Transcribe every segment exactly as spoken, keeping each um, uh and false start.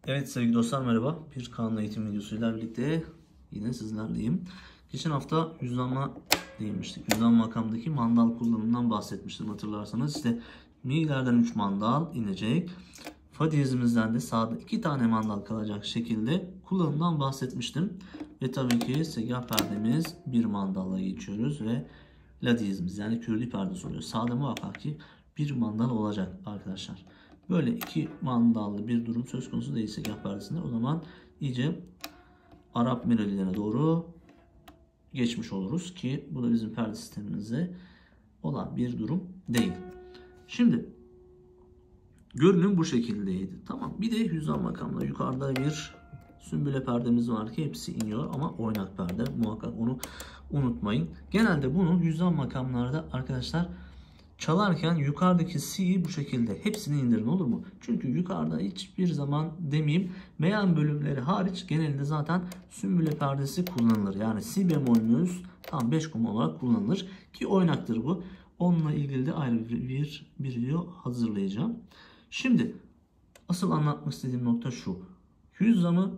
Evet sevgili dostlar, merhaba. Bir kanun eğitim videosuyla birlikte yine sizlerleyim. Geçen hafta yüzlanma değinmiştik. Yüzlanma makamdaki mandal kullanımından bahsetmiştim hatırlarsanız. İşte mi'lerden üç mandal inecek. Fa diyezimizden de sağda iki tane mandal kalacak şekilde kullanımdan bahsetmiştim. Ve tabii ki segah perdemiz bir mandalla geçiyoruz ve la diyezimiz yani kürdü perdesi oluyor. Sağda muhakkak ki bir mandal olacak arkadaşlar. Böyle iki mandallı bir durum söz konusu değil segah perdesinde. O zaman iyice Arap melodilerine doğru geçmiş oluruz ki bu da bizim perde sistemimizde olan bir durum değil. Şimdi görünüm bu şekildeydi. Tamam. Bir de hüzzam makamla yukarıda bir sümbüle perdemiz var ki hepsi iniyor ama oynak perde. Muhakkak onu unutmayın. Genelde bunu hüzzam makamlarda arkadaşlar çalarken yukarıdaki si'yi bu şekilde hepsini indirin, olur mu? Çünkü yukarıda hiçbir zaman demeyeyim meyan bölümleri hariç genelinde zaten sümbüle perdesi kullanılır. Yani si bemolümüz tam beş koma olarak kullanılır ki oynaktır bu. Onunla ilgili de ayrı bir, bir, bir video hazırlayacağım. Şimdi asıl anlatmak istediğim nokta şu. Hüzzamı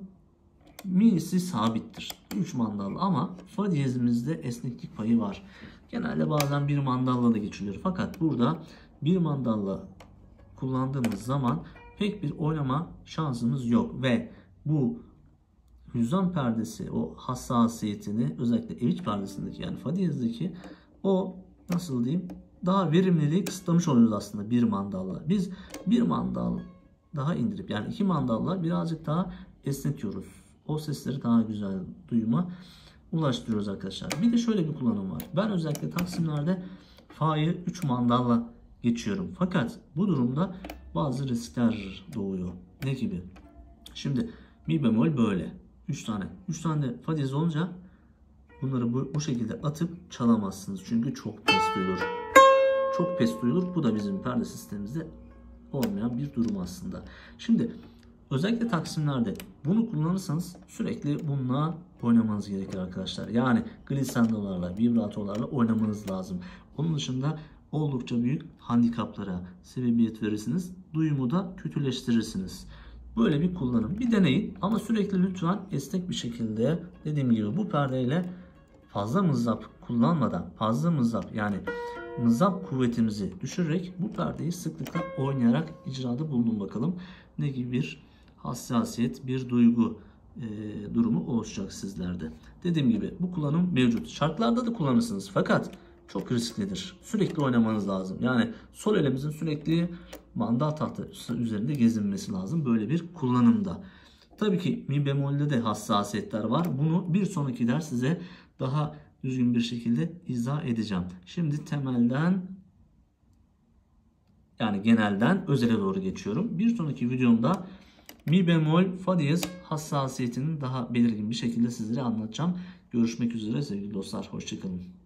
mi'si sabittir. üç mandallı ama fa diyezimizde esneklik payı var. Genelde bazen bir mandalla da geçiliyor. Fakat burada bir mandalla kullandığımız zaman pek bir oynama şansımız yok. Ve bu hüzzam perdesi o hassasiyetini özellikle eviç perdesindeki yani fa diyezdeki o nasıl diyeyim daha verimliliği kısıtlamış oluyoruz aslında bir mandalla. Biz bir mandal daha indirip yani iki mandalla birazcık daha esnetiyoruz. O sesleri daha güzel duyuma ulaştırıyoruz arkadaşlar. Bir de şöyle bir kullanım var. Ben özellikle taksimlerde fa'yı üç mandalla geçiyorum. Fakat bu durumda bazı riskler doğuyor. Ne gibi? Şimdi mi bemol böyle. üç tane. üç tane de fa diyez olunca bunları bu, bu şekilde atıp çalamazsınız. Çünkü çok pes duyulur. Çok pes duyulur. Bu da bizim perde sistemimizde olmayan bir durum aslında. Şimdi özellikle taksimlerde bunu kullanırsanız sürekli bununla oynamanız gerekir arkadaşlar. Yani glissandolarla, vibratolarla oynamanız lazım. Onun dışında oldukça büyük handikaplara sebebiyet verirsiniz. Duyumu da kötüleştirirsiniz. Böyle bir kullanım. Bir deneyin ama sürekli lütfen esnek bir şekilde dediğim gibi bu perdeyle fazla mızrap kullanmadan fazla mızrap yani mızrap kuvvetimizi düşürerek bu perdeyi sıklıkla oynayarak icrada bulunun bakalım. Ne gibi bir hassasiyet, bir duygu e, durumu oluşacak sizlerde. Dediğim gibi bu kullanım mevcut. Şarkılarda da kullanırsınız fakat çok risklidir. Sürekli oynamanız lazım. Yani sol elimizin sürekli mandal tahtası üzerinde gezinmesi lazım böyle bir kullanımda. Tabii ki mi bemolde de hassasiyetler var. Bunu bir sonraki ders size daha düzgün bir şekilde izah edeceğim. Şimdi temelden yani genelden özele doğru geçiyorum. Bir sonraki videomda mi bemol fa diyez hassasiyetini daha belirgin bir şekilde sizlere anlatacağım. Görüşmek üzere sevgili dostlar. Hoşçakalın.